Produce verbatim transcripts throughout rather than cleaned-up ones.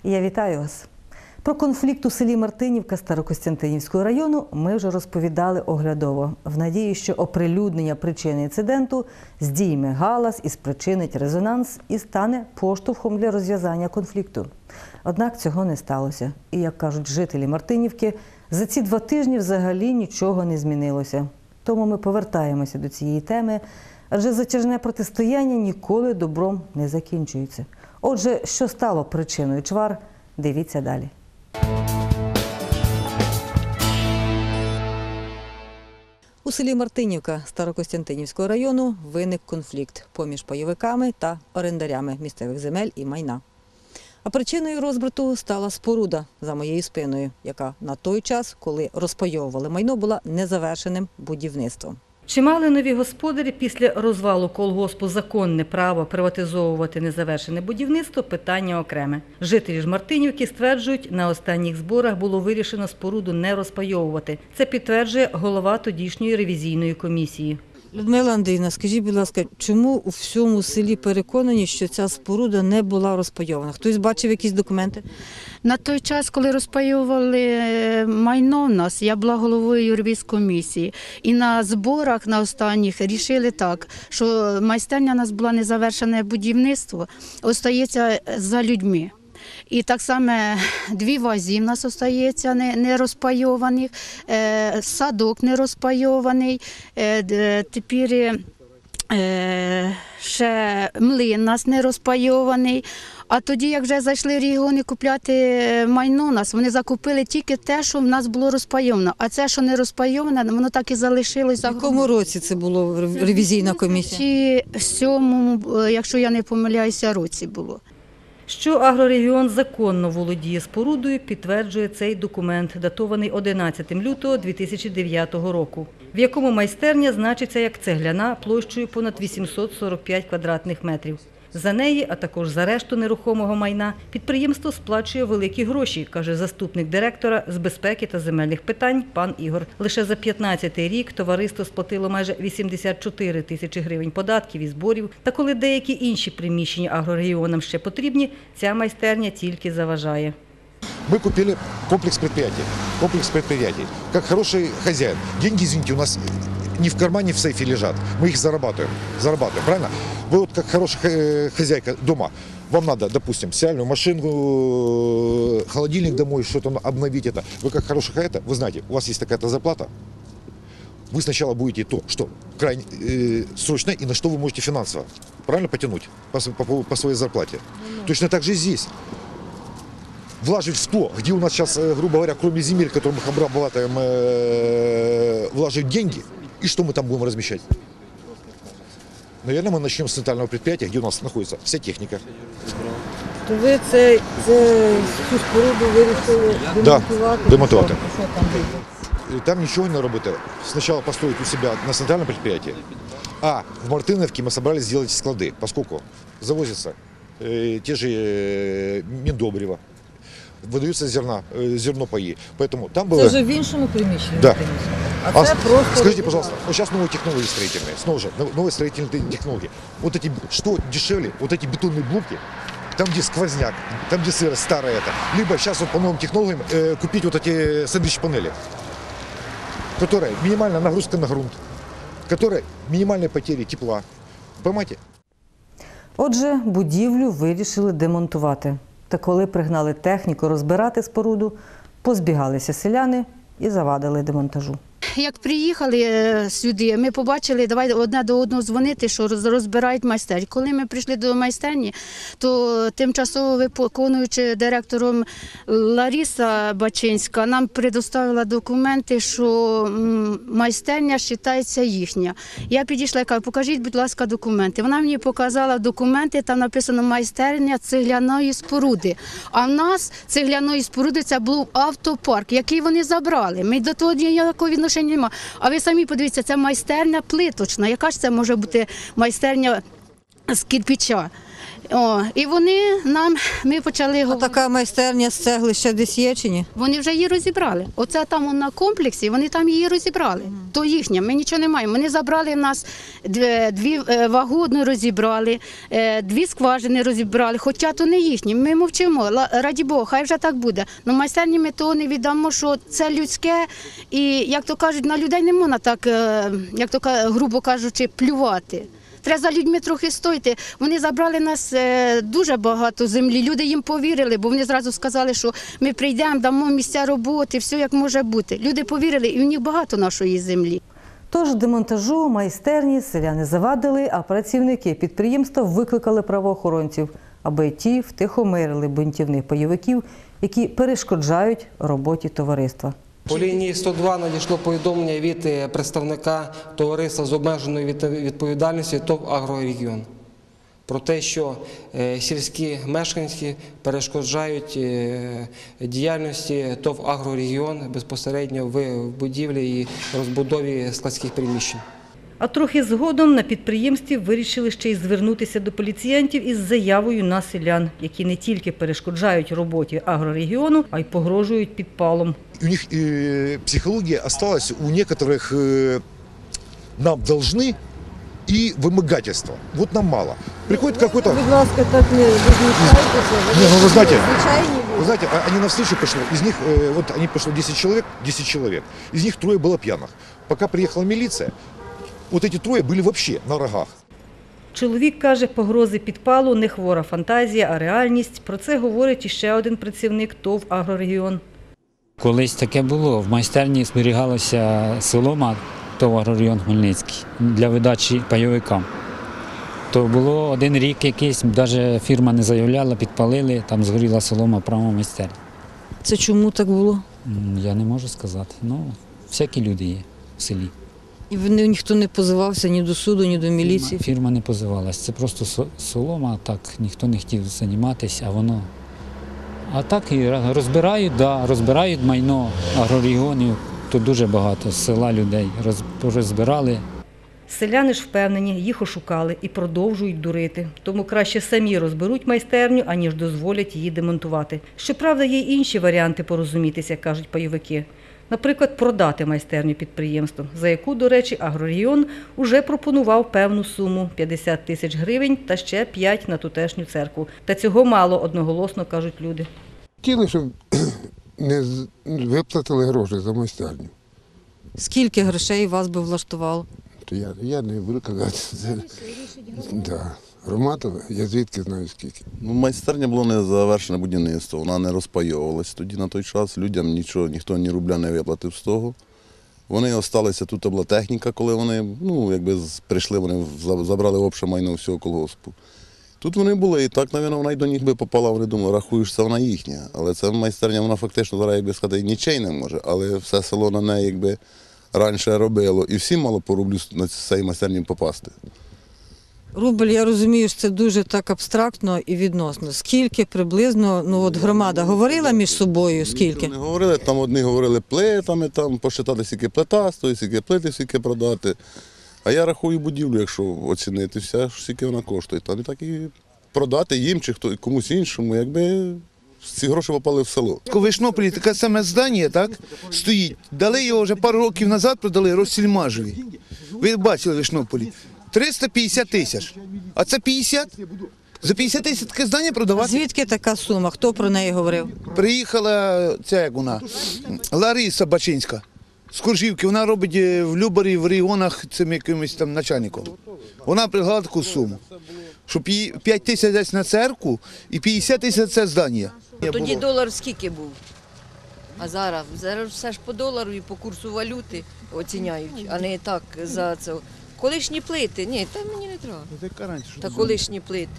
Я вітаю вас. Про конфлікт у селі Мартинівка Старокостянтинівського району ми вже розповідали оглядово, в надії, що оприлюднення причини інциденту здійме галас і спричинить резонанс і стане поштовхом для розв'язання конфлікту. Однак цього не сталося. І, як кажуть жителі Мартинівки, за ці два тижні взагалі нічого не змінилося. Тому ми повертаємося до цієї теми, адже затяжне протистояння ніколи добром не закінчується. Отже, що стало причиною чвар, дивіться далі. У селі Мартинівка Старокостянтинівського району виник конфлікт поміж пайовиками та орендарями місцевих земель і майна. А причиною розбрату стала споруда за моєю спиною, яка на той час, коли розпайовували майно, була незавершеним будівництвом. Чи мали нові господарі після розвалу колгоспу законне право приватизовувати незавершене будівництво – питання окреме. Жителі ж Мартинівки стверджують, на останніх зборах було вирішено споруду не розпайовувати. Це підтверджує голова тодішньої ревізійної комісії. Людмила Андріївна, скажіть, будь ласка, чому у всьому селі переконані, що ця споруда не була розпайована? Хтось бачив якісь документи? На той час, коли розпаювали майно в нас, я була головою юрвізкомісії. І на зборах, на останніх, рішили так, що майстерня у нас була незавершене будівництво, остається за людьми. І так само дві вазі в нас залишається не, не розпайованих, е, садок не розпайований, е, тепер е, ще млин у нас не розпайований. А тоді, як вже зайшли регіони купляти майно у нас, вони закупили тільки те, що в нас було розпайовано. А це, що не розпайоване, воно так і залишилось. В якому році це було ревізійна комісія? В сьомому, якщо я не помиляюся, році було. Що агрорегіон законно володіє спорудою, підтверджує цей документ, датований одинадцятого лютого дві тисячі дев'ятого року, в якому майстерня значиться як цегляна площею понад вісімсот сорок п'ять квадратних метрів. За неї, а також за решту нерухомого майна, підприємство сплачує великі гроші, каже заступник директора з безпеки та земельних питань пан Ігор. Лише за п'ятнадцятий рік товариство сплатило майже вісімдесят чотири тисячі гривень податків і зборів. Та коли деякі інші приміщення агрорегіонам ще потрібні, ця майстерня тільки заважає. Мы купили комплекс предприятий. Комплекс предприятий. Как хороший хозяин. Деньги, извините, у нас не в кармане, в сейфе лежат. Мы их зарабатываем. Зарабатываем, правильно? Вы вот как хорошая хозяйка дома. Вам надо, допустим, стиральную машинку, холодильник домой, что-то обновить это. Вы как хорошая хозяйка, вы знаете, у вас есть такая-то зарплата. Вы сначала будете то, что крайне э, срочно и на что вы можете финансово. Правильно потянуть по, по, по своей зарплате. Точно так же и здесь. Вложить в то, где у нас сейчас, грубо говоря, кроме земель, которые мы обрабатываем, вложить деньги, и что мы там будем размещать? Наверное, мы начнем с центрального предприятия, где у нас находится вся техника. То ви це, це, цю споруду вирішили демонтувати? Да, демонтувати. Що там буде? Там ничего не работает. Сначала построить у себя на центральном предприятии, а в Мартыновке мы собрались сделать склады, поскольку завозятся э, те же э, медобрива. Выдаются зерна, зерно паи. Поэтому там было... Це вже в іншому приміщенні? Да. А, а це просто... Скажите, пожалуйста, вот сейчас новые технологии строительные, снова же, новые строительные технологии. Вот эти, что дешевле, вот эти бетонные блоки, там, где сквозняк, там, где сырость старая это, либо сейчас вот по новым технологиям э, купить вот эти сэндвич-панели, которые минимальная нагрузка на грунт, которые минимальные потери тепла. Понимаете? Отже, будівлю вирішили демонтувати. Та коли пригнали техніку розбирати споруду, позбігалися селяни і завадили демонтажу. Як приїхали сюди, ми побачили, давай одне до одного дзвонити, що розбирають майстерню. Коли ми прийшли до майстерні, то тимчасово виконуючи директором Лариса Бачинська нам предоставила документи, що майстерня вважається їхня. Я підійшла і кажу, покажіть, будь ласка, документи. Вона мені показала документи, там написано майстерня цегляної споруди. А в нас цегляної споруди це був автопарк, який вони забрали. Ми до того ніякого відношення немає. А ви самі подивіться, це майстерня плиточна. Яка ж це може бути майстерня з кирпича? О, і вони нам, ми почали А говорити. така майстерня з цегли ще десь є чи ні? Вони вже її розібрали. Оце там на комплексі, вони там її розібрали. То їхня, ми нічого не маємо. Вони забрали в нас дві, дві е, вагони розібрали, е, дві скважини розібрали, хоча то не їхні. Ми мовчимо, Ла- раді Бога, хай вже так буде. Ну майстерні ми того не віддамо, що це людське, і, як то кажуть, на людей не можна так, е, як то ка- грубо кажучи, плювати. Треба за людьми трохи стояти. Вони забрали нас е, дуже багато землі. Люди їм повірили, бо вони зразу сказали, що ми прийдемо, дамо місця роботи, все як може бути. Люди повірили, і в них багато нашої землі. Тож демонтажу майстерні селяни завадили, а працівники підприємства викликали правоохоронців, аби ті втихомирили бунтівних пайовиків, які перешкоджають роботі товариства. По лінії сто два надійшло повідомлення від е, представника товариства з обмеженою від- відповідальністю ТОВ «Агрорегіон» про те, що е, сільські мешканці перешкоджають е, діяльності ТОВ «Агрорегіон» безпосередньо в будівлі і розбудові складських приміщень. А трохи згодом на підприємстві вирішили ще й звернутися до поліціянтів із заявою на селян, які не тільки перешкоджають роботі агрорегіону, а й погрожують підпалом. У них э, психология осталась, у некоторых э, нам должны и вымогательство. Вот нам мало. Приходит какой-то... Будь ласка, так не відмічайтеся. Не, ну вы знаете, звичайні вы знаете, а- они навстречу пришло, из них, э, вот они пришло десять человек, десять человек, из них трое было пьяных. Пока приехала милиция, вот эти трое были вообще на рогах. Чоловік каже, погрози підпалу – не хвора фантазія, а реальність. Про це говорить іще один працівник ТОВ «Агрорегіон». Колись таке було. В майстерні зберігалася солома ТОВ «Агрорегіон Хмельницький для видачі пайовикам. То було один рік якийсь, навіть фірма не заявляла, підпалили, там згоріла солома прямо в майстерні. Це чому так було? М, Я не можу сказати. Ну, всякі люди є в селі. І вони, ніхто не позивався ні до суду, ні до міліції. Фірма не позивалась. Це просто со- солома, так ніхто не хотів займатися, а воно. А так і розбирають, да, розбирають майно агрорегіонів. Тут дуже багато з села людей роз- розбирали. Селяни ж впевнені, їх ошукали і продовжують дурити. Тому краще самі розберуть майстерню, аніж дозволять її демонтувати. Щоправда, є й інші варіанти порозумітися, кажуть пайовики. Наприклад, продати майстерню підприємству, за яку, до речі, агрорегіон уже пропонував певну суму – п'ятдесят тисяч гривень та ще п'ять на тутешню церкву. Та цього мало, одноголосно кажуть люди. Хотіли, щоб не з- виплатили гроші за майстерню. Скільки грошей вас би влаштувало? То я, я не буду казати. Це, да. Громада, я звідки знаю скільки. Ну, майстерня було не завершене будівництво, вона не розпайовувалась. Тоді на той час людям нічого, ніхто ні рубля не виплатив з того. Вони залишилися, тут була техніка, коли вони, ну, якби з- прийшли, вони за- забрали обще майно всього колгоспу. Тут вони були, і так, мабуть, вона й до них би попала, вони думали, рахуєш, це вона їхня. Але ця майстерня, вона фактично зараз, якби сказати, нічий не може, але все село на неї, якби, раніше робило. І всім мало по рублю на цей майстерні попасти. Рубль, я розумію, що це дуже так абстрактно і відносно. Скільки приблизно, ну от громада говорила між собою, скільки? Не говорили, там одні говорили плитами, там посчитати, скільки плита стоїть, скільки плити, скільки продати. А я рахую будівлю, якщо оцінити все, скільки вона коштує. Там і так і продати їм чи хто, комусь іншому, якби ці гроші попали в село. У Вишнополі таке саме здання, так, стоїть. Дали його вже пару років назад, продали Россільмажеві. Ви бачили в Вишнополі. триста п'ятдесят тисяч. А це п'ятдесят? За п'ятдесят тисяч таке здання продавати? Звідки така сума? Хто про неї говорив? Приїхала ця, як вона, Лариса Бачинська з Коржівки. Вона робить е, в Любарі, в регіонах цим якимось там начальником. Вона пригла таку суму, що п'ять- п'ять тисяч десь на церкву і п'ятдесят тисяч це здання. Тоді долар скільки був? А зараз? Зараз все ж по долару і по курсу валюти оціняють, а не так за це. Колишні плити, ні, та мені не треба. Та колишні плити.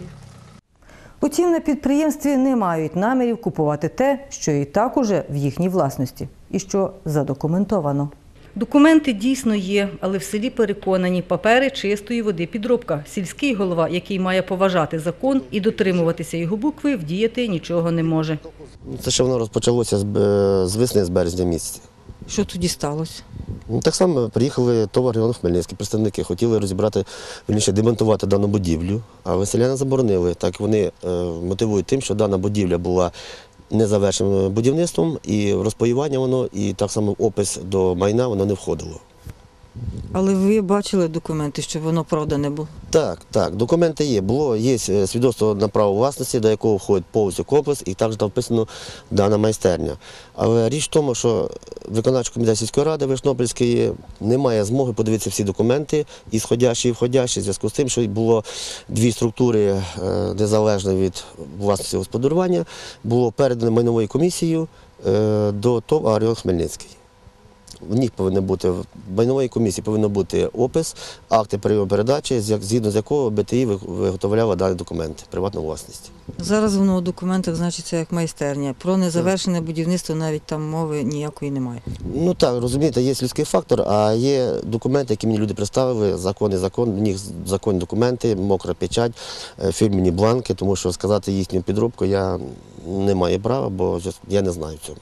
Утім, на підприємстві не мають намірів купувати те, що і так уже в їхній власності, і що задокументовано. Документи дійсно є, але в селі переконані, папери чистої води підробка. Сільський голова, який має поважати закон і дотримуватися його букви, вдіяти нічого не може. Це ще воно розпочалося з, б- з весни, з березня місяця. Що тоді сталося? Ну, так само приїхали ТОВ «Агрорегіон Хмельницький», представники, хотіли розібрати, вірніше, демонтувати дану будівлю, але селяни заборонили. Так вони е, мотивують тим, що дана будівля була незавершеним будівництвом, і розпаювання воно, і так само опис до майна воно не входило. Але ви бачили документи, що воно правда не було? Так, так, документи є. Було, є свідоцтво на право власності, до якого входить повністю комплекс, і також там вписано дана майстерня. Але річ в тому, що виконавчий комітет сільської ради Вишнопільської не має змоги подивитися всі документи, і сходящі, і входящі, в зв'язку з тим, що було дві структури незалежно від власності господарювання, було передано майновою комісією до ТОВ «Агрорегіон Хмельницький». В них повинен бути, в майновій комісії повинен бути опис, акти прийому передачі, згідно з якого БТІ виготовляла дані документи приватної власності. Зараз воно у документах значиться як майстерня. Про незавершене будівництво навіть там мови ніякої немає. Ну так, розумієте, є людський фактор, а є документи, які мені люди представили, закон і закон, в них законні документи, мокра печать, фірмені бланки, тому що сказати їхню підробку я не маю права, бо я не знаю цього.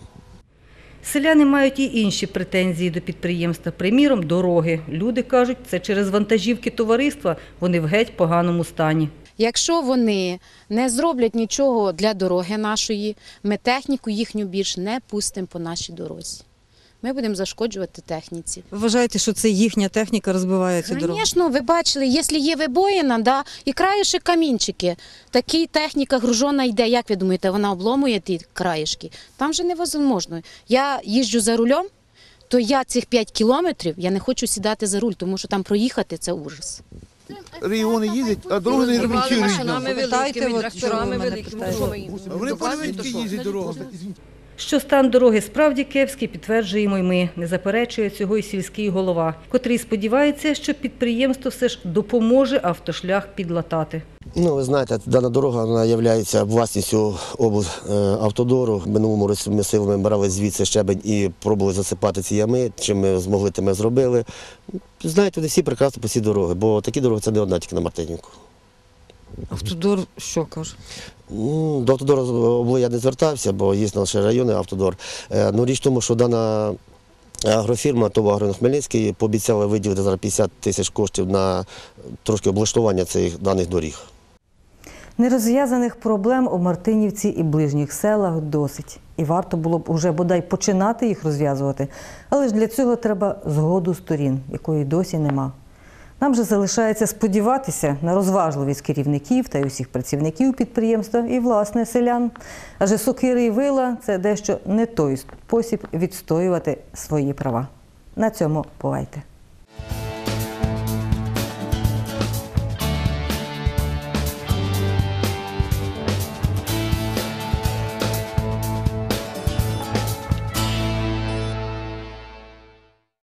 Селяни мають і інші претензії до підприємства. Приміром, дороги. Люди кажуть, це через вантажівки товариства, вони в геть поганому стані. Якщо вони не зроблять нічого для дороги нашої, ми техніку їхню більш не пустимо по нашій дорозі. Ми будемо зашкоджувати техніці. Ви вважаєте, що це їхня техніка розбиває цю дорогу? Звісно, ви бачили, якщо є вибоїна, да, і краєшки камінчики, такі техніка гружона йде, як ви думаєте, вона обломує ті краєшки? Там вже невозможно. Я їжджу за рулем, то я цих п'ять кілометрів, я не хочу сідати за руль, тому що там проїхати – це ужас. Регіони їздять, а дороги не ремонтують. Машинами великими, тракторами великими. Вони подивіться, які їздять дорогами. Що стан дороги справді кепський, підтверджуємо й ми. Не заперечує цього й сільський голова, котрий сподівається, що підприємство все ж допоможе автошлях підлатати. Ну, ви знаєте, дана дорога вона є власністю облавтодору. В минулому році ми силами брали звідси щебень і пробували засипати ці ями. Чим ми змогли, тим ми зробили. Знаєте, вони всі прекрасно по цій дороги, бо такі дороги це не одна тільки на Мартинівку. Автодор що каже? До Автодору я не звертався, є лише районний Автодор. Ну, річ в тому, що дана агрофірма ТОВ «Агрорегіон Хмельницький» пообіцяла виділити зараз п'ятдесят тисяч коштів на трошки облаштування цих даних доріг. Нерозв'язаних проблем у Мартинівці і ближніх селах досить. І варто було б уже бодай починати їх розв'язувати. Але ж для цього треба згоду сторін, якої досі нема. Нам же залишається сподіватися на розважливість керівників та й усіх працівників підприємства і, власне, селян. Адже сокири і вила – це дещо не той спосіб відстоювати свої права. На цьому бувайте.